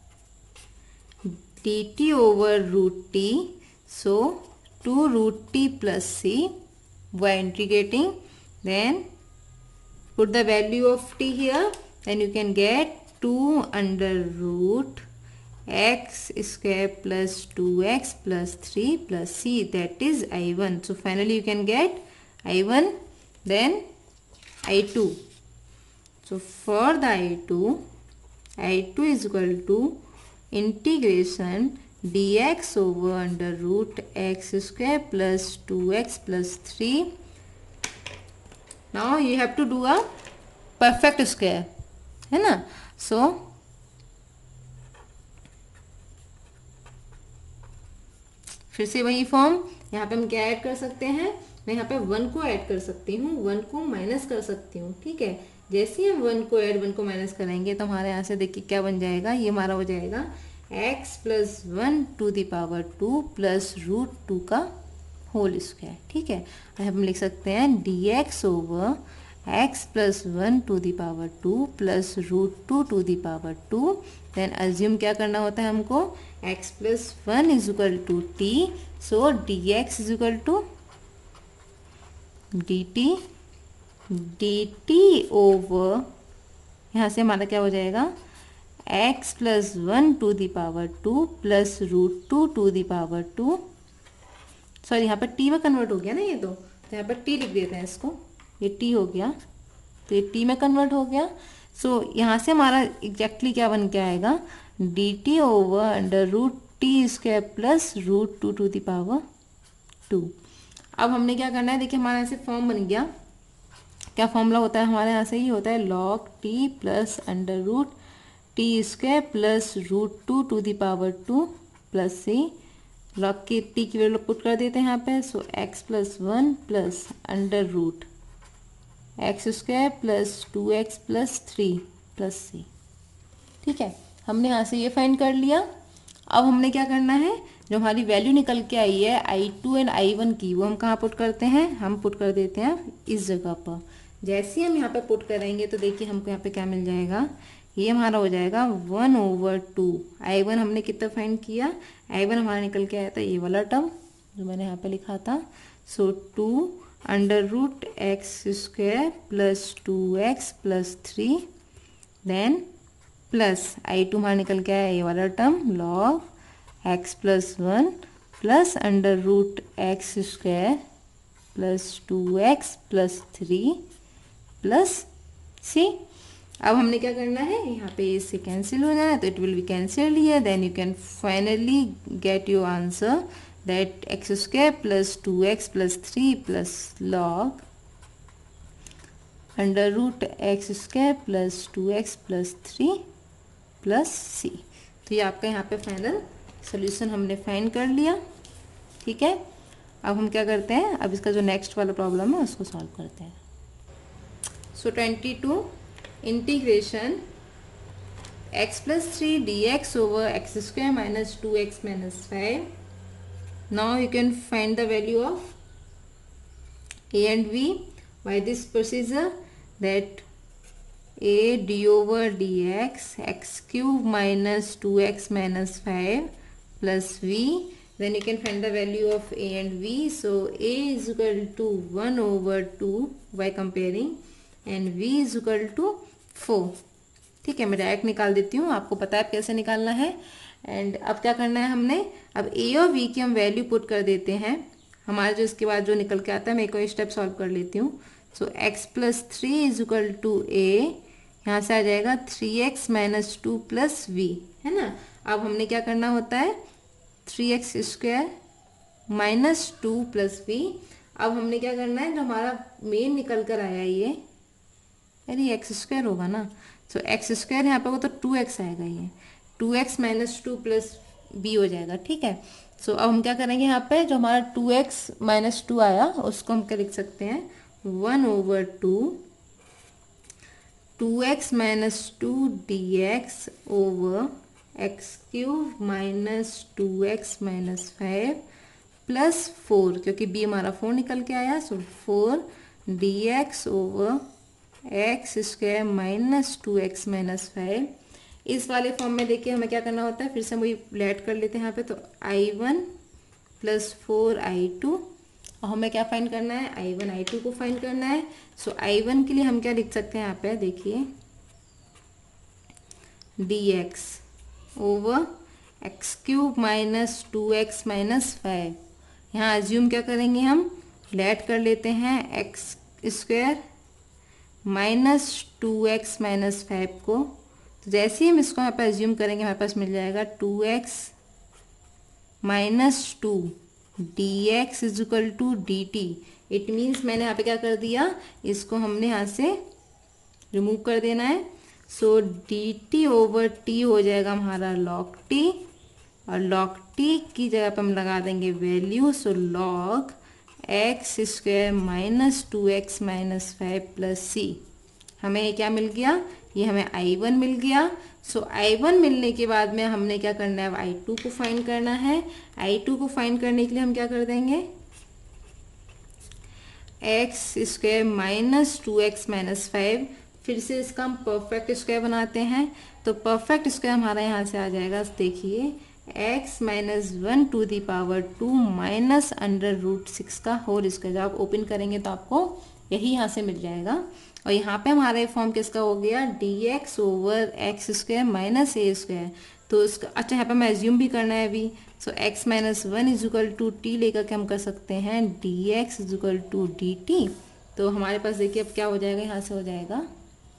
dt over root t. So two root t plus c by integrating. Then put the value of t here. Then you can get two under root x square plus two x plus three plus c, that is i one. So finally you can get i one, then i two. So for the i two, i two is equal to integration dx over under root x square plus two x plus three. Now you have to do a perfect square, है ना। So फिर से वही form, यहाँ पे हम क्या add कर सकते हैं, मैं यहाँ पे वन को ऐड कर सकती हूँ, वन को माइनस कर सकती हूँ, ठीक है। जैसे ही हम वन को ऐड वन को माइनस करेंगे तो हमारे यहाँ से देखिए क्या बन जाएगा, ये हमारा हो जाएगा x plus one to the power two plus root two का होल स्क्वायर, ठीक है। और हम लिख सकते हैं d x over x plus one to the power two plus root two to the power two. Then assume क्या करना होता है हमको, x plus one is equal to t, so d x is equal to d t d t over, यहाँ से हमारा क्या हो जाएगा, x plus one to the power two plus root two to the power two, sorry यहाँ पर T में convert हो गया ना ये, तो तो यहाँ पर टी लिख देते हैं इसको, ये टी हो गया तो ये टी में कन्वर्ट हो गया। सो so, यहाँ से हमारा एग्जैक्टली क्या बन के आएगा, d t over under root t square plus root two to the power two. अब हमने क्या करना है, देखिए हमारे यहाँ से फॉर्म बन गया, क्या फॉर्मूला होता है हमारे यहाँ से, ही होता है log t plus under root t square plus root two to the power two plus c. Log की टी की वैल्यू पुट कर देते हैं यहाँ पे, so x plus one plus under root x square plus two x plus three plus c, ठीक है। हमने यहाँ से ये फाइंड कर लिया। अब हमने क्या करना है, जो हमारी वैल्यू निकल के आई है I two and I one की, वो हम कहाँ पुट करते हैं, हम पुट कर देते हैं इस जगह पर। जैसे ही हम यहाँ पे पुट करेंगे तो देखिए हमको यहाँ पे क्या मिल जाएगा, ये हमारा हो जाएगा one over two, I one हमने कितना फाइंड किया, आई वन हमारा निकल के आया था ये वाला टर्म जो मैंने यहाँ पे लिखा था, so two under root x square plus two x plus three, then plus I two हमारा निकल के आया ये वाला term log x plus one plus under root x square plus two x plus three plus c. अब हमने क्या करना है, यहाँ पे इससे कैंसिल हो जाना है तो it will be cancelled here, then you can finally get your answer that x square plus two x plus three plus log under root x square plus two x plus three plus c. तो ये आपका यहाँ पे final solution हमने find कर लिया, ठीक है। अब हम क्या करते हैं, अब इसका जो नेक्स्ट वाला प्रॉब्लम है उसको सॉल्व करते हैं। So twenty two integration x plus three d x over x square minus two x minus five. Now you can find the value of a and v by this procedure, that a d over dx x cube minus two x minus five plus v, then you can find the value of a and v. So a is equal to one over two by comparing and v is equal to four, ठीक है। मैं direct निकाल देती हूँ, आपको पता है कैसे निकालना है। एंड अब क्या करना है हमने, अब ए और वी की हम वैल्यू पुट कर देते हैं, हमारे जो इसके बाद जो निकल के आता है मैं एक और स्टेप सॉल्व कर लेती हूँ। So x plus three is equal to a, यहाँ से आ जाएगा three x minus two plus v, है ना। अब हमने क्या करना होता है, three x square minus two plus we. अब हमने क्या करना है, जो हमारा मेन निकल कर आया ये, अरे एक्स स्क्वायर होगा ना, सो एक्स स्क्वायर यहाँ पे वो तो टू एक्स आएगा, ये two x minus two plus b हो जाएगा, ठीक है। सो so, अब हम क्या करेंगे, यहाँ पे जो हमारा टू एक्स माइनस टू आया उसको हम क्या लिख सकते हैं, one over two two x minus two d x over x cube minus two x minus five plus four, क्योंकि बी हमारा फोर निकल के आया, so four d x over x square minus two x minus five. इस वाले form में देखिए हमें क्या करना होता है, फिर से हम वही लेट कर लेते हैं यहाँ पे, तो I one plus four I two, और हमें क्या फाइंड करना है, आई वन आई टू को फाइंड करना है। सो आई वन के लिए हम क्या लिख सकते हैं यहाँ पे, देखिए d x over x cube minus two x minus five. यहाँ एज्यूम क्या करेंगे, हम लेट कर लेते हैं x square minus two x minus five को, तो जैसे ही हम इसको यहाँ पे एज्यूम करेंगे हमारे पास मिल जाएगा two x minus two d x is equal to d t. It means मैंने यहाँ पे क्या कर दिया, इसको हमने यहाँ से रिमूव कर देना है। So d t over t हो जाएगा हमारा लॉग टी, और लॉग टी की जगह पे हम लगा देंगे value, so log x square minus two x minus five plus c. हमें ये क्या मिल गया, ये हमें आई वन मिल गया। सो आई वन मिलने के बाद में हमने क्या करना है, अब आई टू को फाइंड करना है। आई टू को फाइंड करने के लिए हम क्या कर देंगे, x square minus two x minus five, फिर से इसका हम परफेक्ट स्क्वायर बनाते हैं। तो परफेक्ट स्क्वायर हमारा यहाँ से आ जाएगा, देखिए x minus one to the power two minus under root six का होल स्क्वायर। जब आप ओपन करेंगे तो आपको यही यहाँ से मिल जाएगा। और यहाँ पे हमारा फॉर्म किसका हो गया, d x over x square minus a square. तो इसका अच्छा यहाँ पे हमें एज्यूम भी करना है अभी। So x minus one is equal to t लेकर के हम कर सकते हैं d x is equal to d t. तो हमारे पास देखिए अब क्या हो जाएगा, यहाँ से हो जाएगा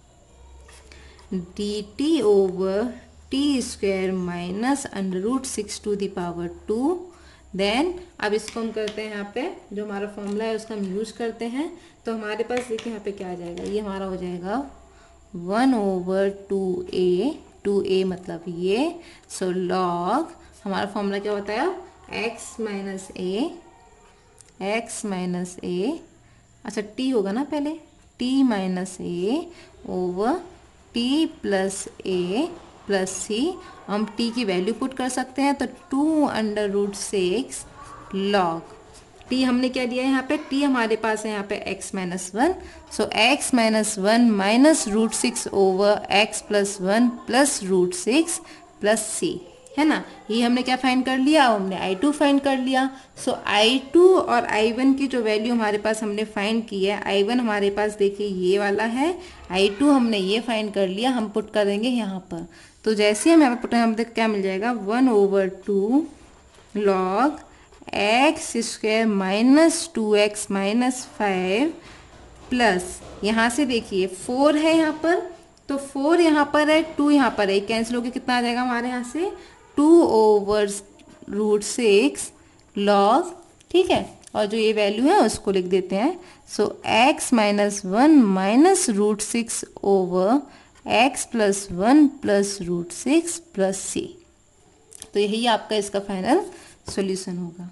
d t over t square minus under root six to the power two. Then अब इसको हम करते हैं, यहाँ पे जो हमारा फॉर्मूला है उसका हम यूज करते हैं। तो हमारे पास देखिए यहाँ पे क्या आ जाएगा, ये हमारा हो जाएगा one over two a, two a मतलब ये। सो लॉग हमारा फॉर्मूला क्या होता है, x minus a, x minus a, अच्छा टी होगा ना पहले, t minus a over t plus a plus c. हम टी की वैल्यू पुट कर सकते हैं, तो two under root six log t हमने क्या दिया है यहाँ पे, टी हमारे पास है यहाँ पे x minus one. So x minus one minus root six over x plus one plus root six plus c, है ना। ये हमने क्या फाइंड कर लिया, हमने आई टू फाइंड कर लिया। सो आई टू और आई वन की जो वैल्यू हमारे पास हमने फाइंड की है, आई वन हमारे पास देखिए ये वाला है, आई टू हमने ये फाइंड कर लिया, हम पुट कर देंगे यहाँ पर। तो जैसे हम यहाँ पर पुट हम देख क्या मिल जाएगा, one over two log x square minus two x minus five plus, यहाँ से देखिए फोर है यहाँ पर, तो फोर यहाँ पर है, टू यहाँ पर है, कैंसिल होकर कितना आ जाएगा हमारे यहाँ से, two over root six log, ठीक है। और जो ये वैल्यू है उसको लिख देते हैं। So x minus one minus root six over x plus one plus root six plus c. तो यही आपका इसका फाइनल सॉल्यूशन होगा।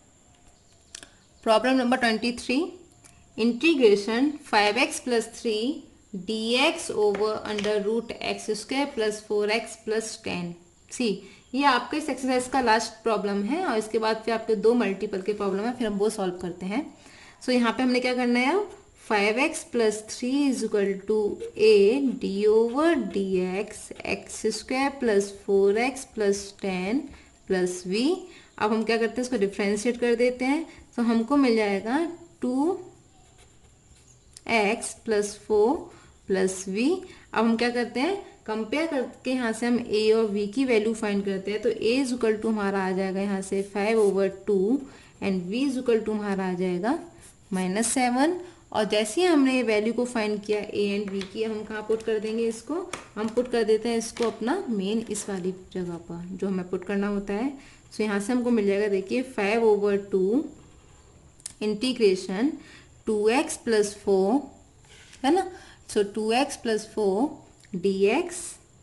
Problem number twenty three, integration five x plus three d x over under root x square plus four x plus ten c. ये आपके इस exercise का last problem है, और इसके बाद फिर आपके दो मल्टीपल के प्रॉब्लम है, फिर हम वो सॉल्व करते हैं। सो so, यहाँ पे हमने क्या करना है, five x plus three is equal to a d over d x x square plus four x plus ten plus we. अब हम क्या करते हैं, इसको डिफ्रेंशिएट कर देते हैं। तो हमको मिल जाएगा two x plus four plus we. अब हम क्या करते हैं, कंपेयर करके यहाँ से हम a और v की वैल्यू फाइंड करते हैं। तो a इज इक्वल टू हमारा आ जाएगा यहाँ से five over two and v is equal to हमारा आ जाएगा माइनस सेवन। और जैसे ही हमने ये वैल्यू को फाइंड किया a एंड v की, हम कहाँ पुट कर देंगे इसको, हम पुट कर देते हैं इसको अपना मेन इस वाली जगह पर जो हमें पुट करना होता है। सो यहाँ से हमको मिल जाएगा, देखिए five over two integration two x plus four, है ना। So two x plus four d x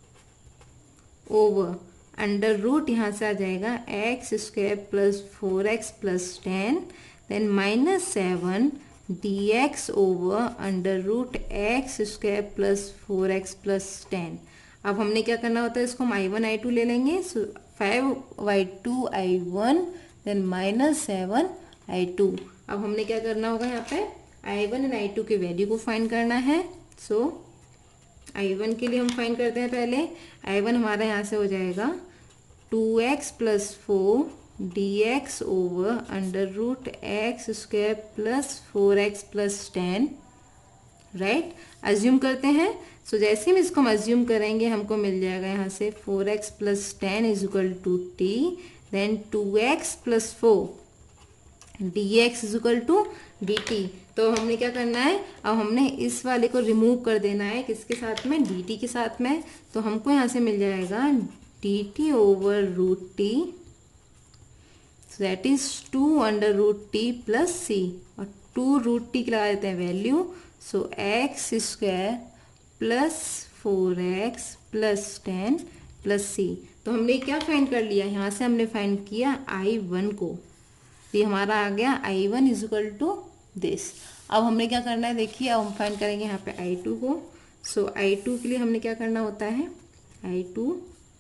over under root यहाँ से आ जाएगा x square plus four x plus ten, then minus seven d x over under root x square plus four x plus ten. अब हमने क्या करना होता है, इसको हम आई वन आई टू ले लेंगे। So five by two I one then minus seven I two. अब हमने क्या करना होगा, यहाँ पे I one and I two की वैल्यू को फाइंड करना है। सो आई वन के लिए हम फाइंड करते हैं पहले, आई वन हमारा यहाँ से हो जाएगा two x plus four d x over under root x square plus four x plus ten, right. Assume करते हैं। सो so, जैसे हम इसको हम अज्यूम करेंगे, हमको मिल जाएगा यहाँ से four x plus ten is equal to t, then two x plus four d x is equal to d t. तो हमने क्या करना है, अब हमने इस वाले को रिमूव कर देना है, किसके साथ में, डी टी के साथ में। तो हमको यहाँ से मिल जाएगा d t over root t, so that is two under root t plus c. और टू रूट टी की लगा देते हैं value. So x square plus four x plus ten plus c. तो हमने क्या फाइंड कर लिया, यहाँ से हमने फाइंड किया आई वन को, तो ये हमारा आ गया I one is equal to this. अब हमने क्या करना है, देखिए अब हम फाइंड करेंगे यहाँ पे आई टू को। सो आई टू के लिए हमने क्या करना होता है, I two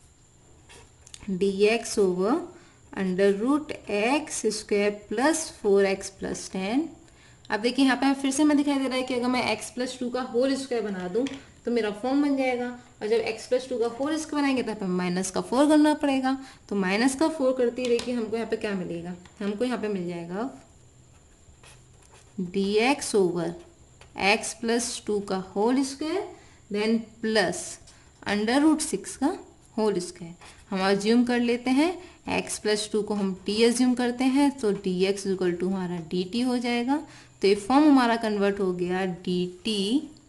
d x over under root x square plus four x plus ten. अब देखिए यहाँ पे फिर से मैं दिखाई दे रहा है कि अगर मैं x प्लस टू का होल स्क्वायर बना दूं तो मेरा फॉर्म बन जाएगा, और जब x प्लस टू का होल स्क्वायर बनाएंगे तो यहाँ पे माइनस का फोर करना पड़ेगा। तो माइनस का फोर करते ही देखिए हमको यहाँ पे क्या मिलेगा, हमको यहाँ पे मिल जाएगा d x over x plus two का whole square then plus under root six का होल स्क्वायर। हम अज्यूम कर लेते हैं x प्लस टू को हम t अज्यूम करते हैं, तो डी एक्स इक्वल टू हमारा डी टी हो जाएगा। तो ये फॉर्म हमारा कन्वर्ट हो गया d t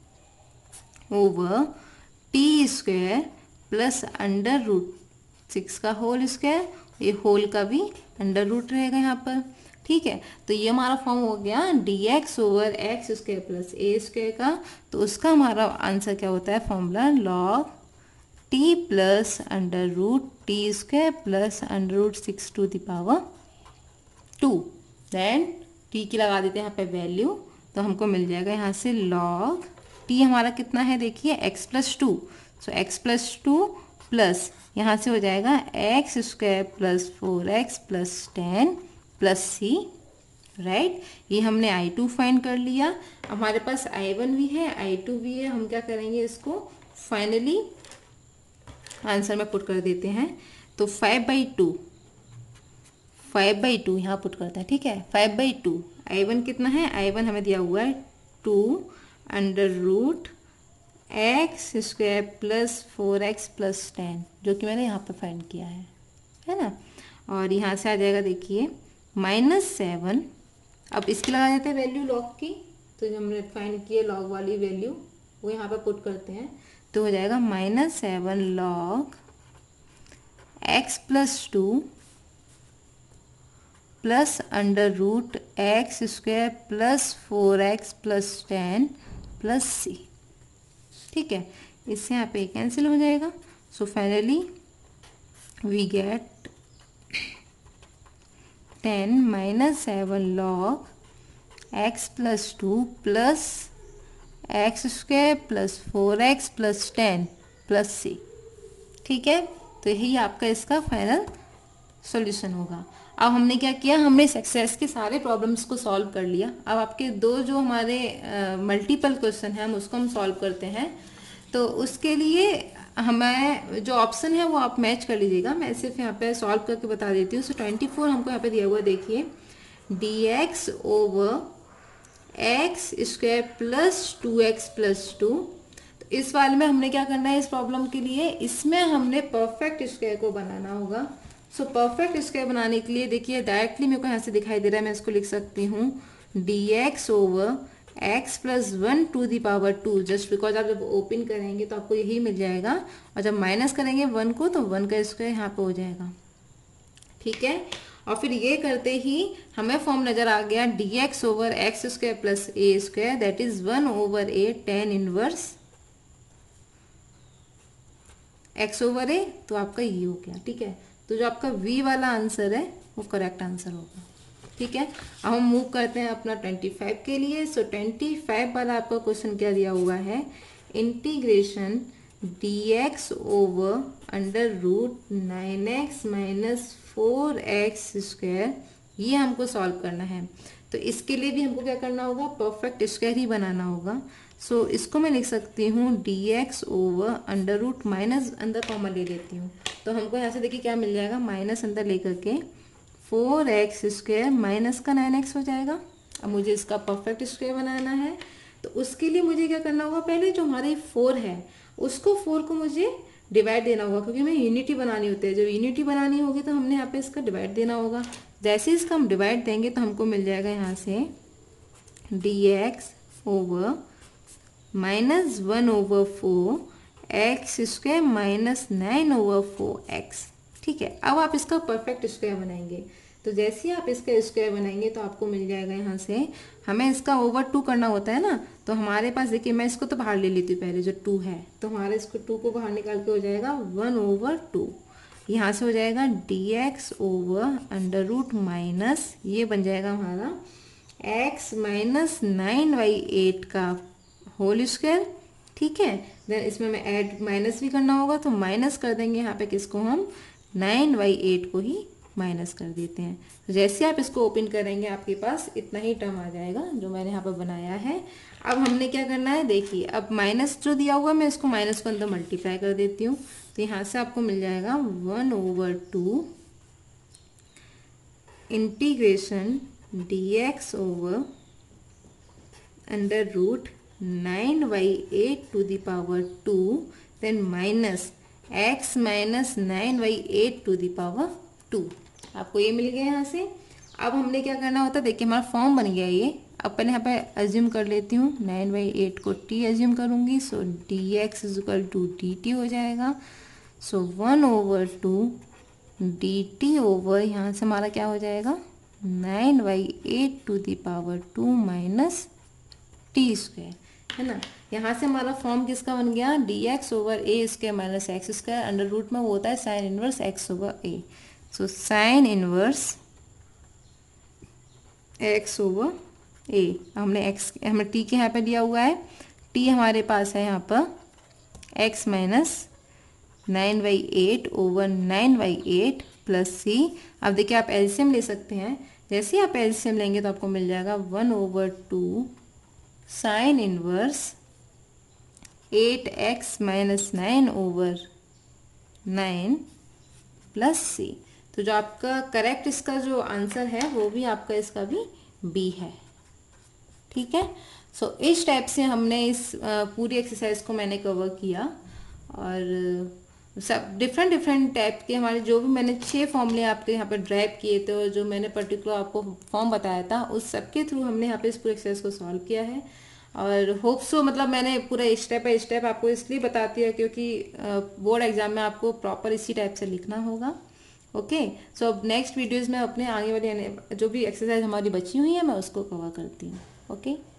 over t square plus under root six का होल स्क्वायर, ये होल का भी अंडर रूट रहेगा यहाँ पर, ठीक है। तो ये हमारा फॉर्म हो गया d x over x square plus a square का। तो उसका हमारा आंसर क्या होता है, formula log t plus under root t square plus under root six to the power two. Then t की लगा देते हैं यहाँ पे वैल्यू, तो हमको मिल जाएगा यहाँ से लॉग टी हमारा कितना है, देखिए x plus two. So x plus two plus यहाँ से हो जाएगा x square plus four x plus ten plus c, right. ये हमने आई टू फाइंड कर लिया। हमारे पास आई वन भी है, आई टू भी है। हम क्या करेंगे, इसको फाइनली आंसर में पुट कर देते हैं। तो five by two five by two यहाँ पुट करते हैं, ठीक है। Five by two I one कितना है, आई वन हमें दिया हुआ है two under root x square plus four x plus ten, जो कि मैंने यहाँ पे फाइंड किया है, है ना। और यहाँ से आ जाएगा देखिए माइनस सेवन। अब इसकी लगा देते हैं वैल्यू लॉग की, तो जो हमने फाइंड किए लॉग वाली वैल्यू वो यहाँ पे पुट करते हैं। तो हो जाएगा minus seven log x plus two plus under root x square plus four x plus ten plus c, ठीक है। इससे यहाँ पे कैंसिल हो जाएगा। So finally we get ten minus seven log x plus two plus x square plus four x plus ten plus c, ठीक है। तो यही आपका इसका फाइनल सॉल्यूशन होगा। अब हमने क्या किया, हमने इस एक्सरसाइज के सारे प्रॉब्लम्स को सॉल्व कर लिया। अब आपके दो जो हमारे मल्टीपल क्वेश्चन हैं हम उसको हम सॉल्व करते हैं। तो उसके लिए हमें जो ऑप्शन है वो आप मैच कर लीजिएगा। मैं सिर्फ यहाँ पे सॉल्व करके बता देती हूँ। सो ट्वेंटी फोर हमको यहाँ पे दिया हुआ, देखिए d x over x square plus two x plus two. तो इस वाले में हमने क्या करना है, इस प्रॉब्लम के लिए इसमें हमने परफेक्ट स्क्वायर को बनाना होगा। सो परफेक्ट स्क्वायर बनाने के लिए देखिए डायरेक्टली मेरे को यहाँ से दिखाई दे रहा है, मैं इसको लिख सकती हूँ d x over x plus one to the power two, just because आप जब ओपन करेंगे तो आपको यही मिल जाएगा, और जब माइनस करेंगे वन को तो वन का स्क्वायर यहाँ पे हो जाएगा, ठीक है। और फिर ये करते ही हमें फॉर्म नजर आ गया d x over x square plus a square that is one over a tan inverse x over a, तो आपका ये हो गया, ठीक है। तो जो आपका वी वाला आंसर है वो करेक्ट आंसर होगा, ठीक है। अब हम मूव करते हैं अपना ट्वेंटी फाइव के लिए। सो ट्वेंटी फाइव वाला आपका क्वेश्चन क्या दिया हुआ है, integration d x over under root nine x minus four x square, ये हमको सॉल्व करना है। तो इसके लिए भी हमको क्या करना होगा, परफेक्ट स्क्वायर ही बनाना होगा। सो so, इसको मैं लिख सकती हूँ d x over under root minus अंदर कॉमन ले लेती हूँ, तो हमको यहाँ से देखिए क्या मिल जाएगा, माइनस अंदर लेकर के फोर एक्स स्क्वायर माइनस का नाइन एक्स हो जाएगा। अब मुझे इसका परफेक्ट स्क्वायर बनाना है, तो उसके लिए मुझे क्या करना होगा, पहले जो हमारे फोर है उसको फोर को मुझे डिवाइड देना होगा, क्योंकि हमें यूनिटी बनानी होती है। जब यूनिटी बनानी होगी तो हमने यहाँ पे इसका डिवाइड देना होगा। जैसे इसका हम डिवाइड देंगे तो हमको मिल जाएगा यहाँ से d x over minus one over four x square minus nine over four x, ठीक है। अब आप इसका परफेक्ट स्क्वायर बनाएंगे, तो जैसे ही आप इसका स्क्वायर बनाएंगे तो आपको मिल जाएगा यहाँ से, हमें इसका ओवर टू करना होता है ना, तो हमारे पास देखिए मैं इसको तो बाहर ले लेती हूँ पहले, जो टू है तो हमारे इसको टू को बाहर निकाल के हो जाएगा वन ओवर टू। यहाँ से हो जाएगा d x over under root minus, ये बन जाएगा हमारा x minus nine by eight का होल स्क्वायर। ठीक है, देन इसमें मैं ऐड माइनस भी करना होगा तो माइनस कर देंगे यहाँ पे किसको, हम नाइन बाई एट को ही माइनस कर देते हैं। तो जैसे आप इसको ओपन करेंगे आपके पास इतना ही टर्म आ जाएगा जो मैंने यहाँ पर बनाया है। अब हमने क्या करना है, देखिए अब माइनस जो दिया हुआ है मैं इसको माइनस को अंदर मल्टीप्लाई कर देती हूँ। तो यहाँ से आपको मिल जाएगा one over two integration d x over under root nine by eight to the power two, then minus x minus nine by eight to the power two. आपको ये मिल गया यहाँ से। अब हमने क्या करना होता है, देखिए हमारा फॉर्म बन गया ये। अब पहले यहाँ पे अज्यूम कर लेती हूँ, नाइन बाई एट को टी अज्यूम करूँगी, so d x is equal to d t हो जाएगा। So one over two d t over यहाँ से हमारा क्या हो जाएगा, nine by eight to the power two minus t square, है ना। यहाँ से हमारा फॉर्म किसका बन गया, d x over a square minus x square, under root में वो होता है sine inverse x over a. So sine inverse x over a, हमने एक्स हमें टी के यहाँ पे दिया हुआ है, टी हमारे पास है यहाँ पर x minus nine by eight over nine by eight plus c. अब देखिए आप एलसीएम ले सकते हैं, जैसे ही आप एलसीएम लेंगे तो आपको मिल जाएगा one over two sine inverse eight x minus nine over nine plus c. तो जो आपका करेक्ट इसका जो आंसर है वो भी आपका इसका भी बी है। ठीक है, सो so, इस टाइप से हमने इस पूरी एक्सरसाइज को मैंने कवर किया। और सब डिफरेंट डिफरेंट टाइप के हमारे जो भी मैंने छह फॉर्मूले आपके यहाँ पे ड्राइव किए थे और जो मैंने पर्टिकुलर आपको फॉर्म बताया था उस सब के थ्रू हमने यहाँ पे इस पूरे एक्सरसाइज को सॉल्व किया है। और होप सो मतलब मैंने पूरा स्टेप बाय स्टेप आपको इसलिए बताती है क्योंकि बोर्ड एग्जाम में आपको प्रॉपर इसी टाइप से लिखना होगा। ओके, सो अब नेक्स्ट वीडियोज़ में अपने आगे वाली जो भी एक्सरसाइज हमारी बची हुई है मैं उसको कवर करती हूँ। ओके।